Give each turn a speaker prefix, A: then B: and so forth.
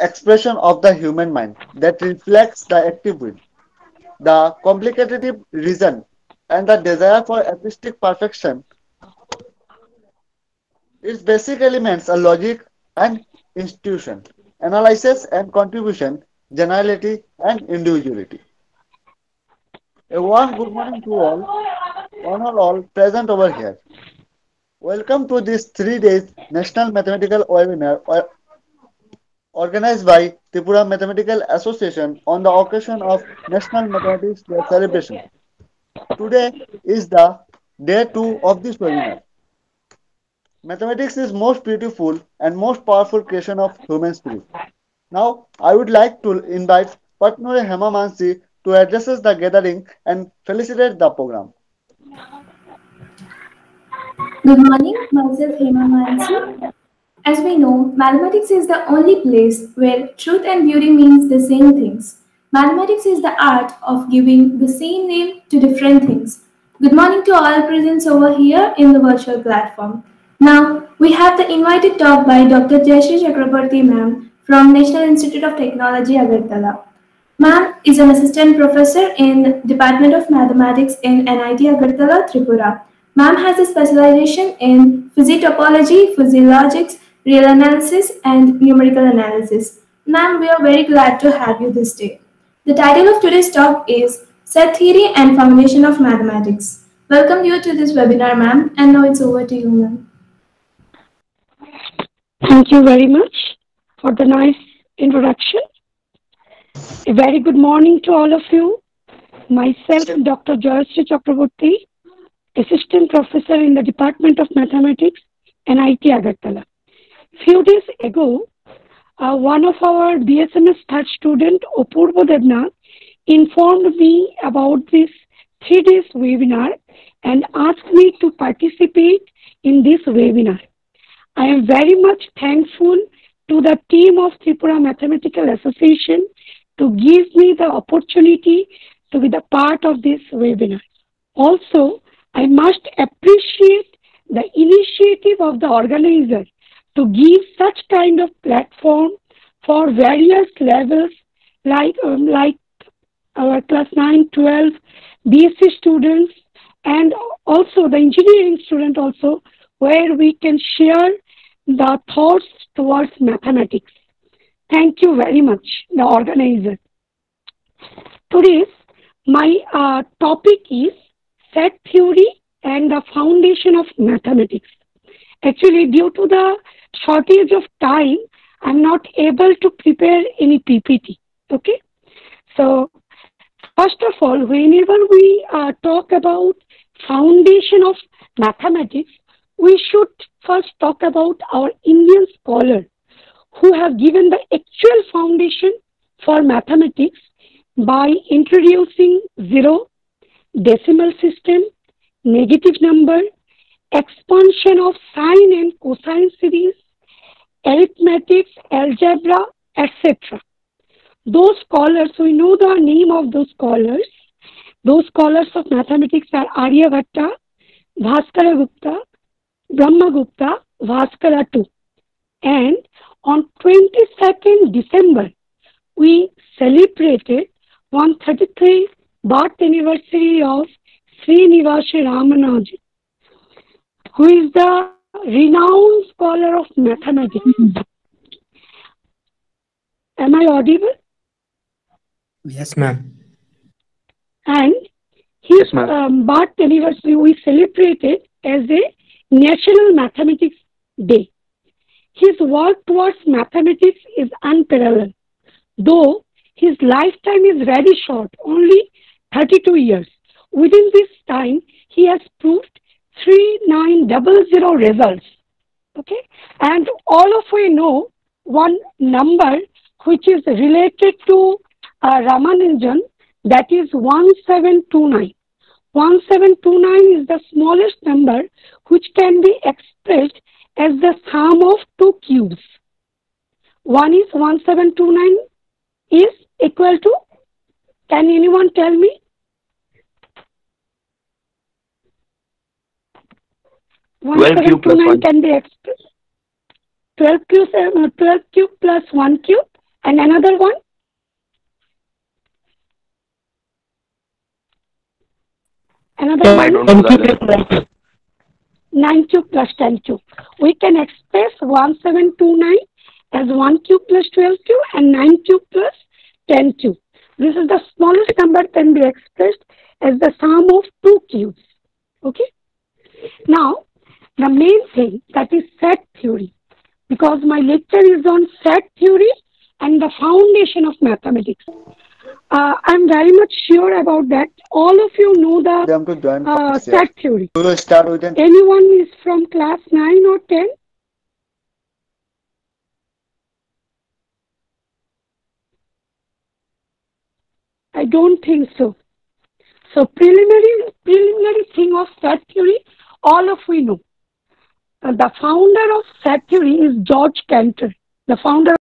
A: expression of the human mind that reflects the active will, the complicated reason, and the desire for artistic perfection. Its basic elements are logic and institution, analysis and contribution, generality and individuality. A warm good morning to all present over here. Welcome to this 3 days National Mathematical Webinar organized by Tripura Mathematical Association on the occasion of National Mathematics Day celebration. Today is the day 2 of this webinar. Mathematics is most beautiful and most powerful creation of human spirit. Now, I would like to invite Patnure Hema Mansi to address the gathering and felicitate the program.
B: Good morning, myself Hema Mansi. As we know, mathematics is the only place where truth and beauty means the same things. Mathematics is the art of giving the same name to different things. Good morning to all present over here in the virtual platform. Now, we have the invited talk by Dr. Jayashree Chakraborty ma'am from National Institute of Technology, Agartala. Ma'am is an assistant professor in Department of Mathematics in NIT Agartala, Tripura. Ma'am has a specialization in physiotopology, physiologics, real analysis, and numerical analysis. Ma'am, we are very glad to have you this day. The title of today's talk is Set Theory and Foundation of Mathematics. Welcome you to this webinar, ma'am, and now it's over to you, ma'am.
C: Thank you very much for the nice introduction. A very good morning to all of you. Myself, Dr. Jayashree Chakraborty, Assistant Professor in the Department of Mathematics, NIT Agartala. Few days ago, one of our BSMS third student, Opurva Devnath, informed me about this 3 days webinar and asked me to participate in this webinar. I am very much thankful to the team of Tripura Mathematical Association to give me the opportunity to be the part of this webinar. Also, I must appreciate the initiative of the organizer to give such kind of platform for various levels like our class 9, 12, BSc students and also the engineering student also, where we can share the thoughts towards mathematics. Thank you very much, the organizer. Today's my topic is set theory and the foundation of mathematics. Actually, due to the shortage of time, I'm not able to prepare any PPT. Okay. So, first of all, whenever we talk about foundation of mathematics, we should first talk about our Indian scholar who have given the actual foundation for mathematics by introducing zero, decimal system, negative number, expansion of sine and cosine series, arithmetics, algebra, etc. Those scholars, we know the name of those scholars. Those scholars of mathematics are Aryabhatta, Bhaskaragupta, Brahmagupta, Bhaskara II. And on 22nd December, we celebrated 133 birth anniversary of Srinivasa Ramanujan, who is the renowned scholar of mathematics. Am I audible?
D: Yes, ma'am.
C: And his birth anniversary we celebrated as a National Mathematics Day. His work towards mathematics is unparalleled, though his lifetime is very short, only 32 years. Within this time, he has proved 3900 results. Okay, and all of we know one number which is related to Ramanujan, that is 1729. 1729 is the smallest number which can be expressed as the sum of two cubes. One is 1729 is equal to, can anyone tell me?
D: Cube plus 1
C: can be expressed. 12 cube plus 1 cube. And another one? Another
D: I
C: one?
D: don't know that.
C: 9 cube plus 10 cube. We can express 1729 as 1 cube plus 12 cube and 9 cube plus 10 cube. This is the smallest number can be expressed as the sum of two cubes. Okay. Now, the main thing, that is set theory. Because my lecture is on set theory and the foundation of mathematics. I'm very much sure about that. All of you know
A: Them to join
C: the
A: first, yeah.
C: set theory.
A: We will start with an
C: Anyone is from class 9 or 10? I don't think so. So preliminary thing of set theory, all of we know. The founder of set theory is George Cantor. The founder